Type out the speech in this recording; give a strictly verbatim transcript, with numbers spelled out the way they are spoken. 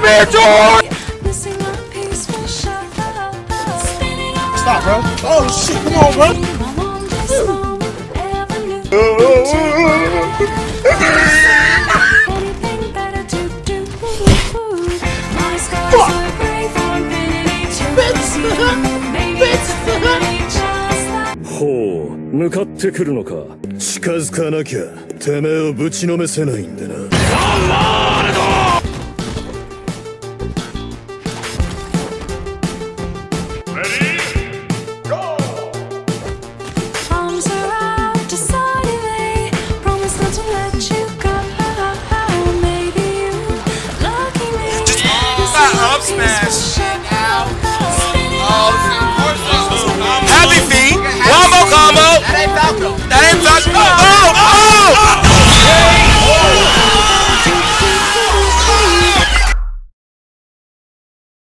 here, George! Stop, bro. Oh, shit. Come on, bro. ほう、向かってくるのか。近づかなきゃてめえをぶちのめせないんでな。 Up smash. Oh, happy feet. Wombo combo. That ain't Falco.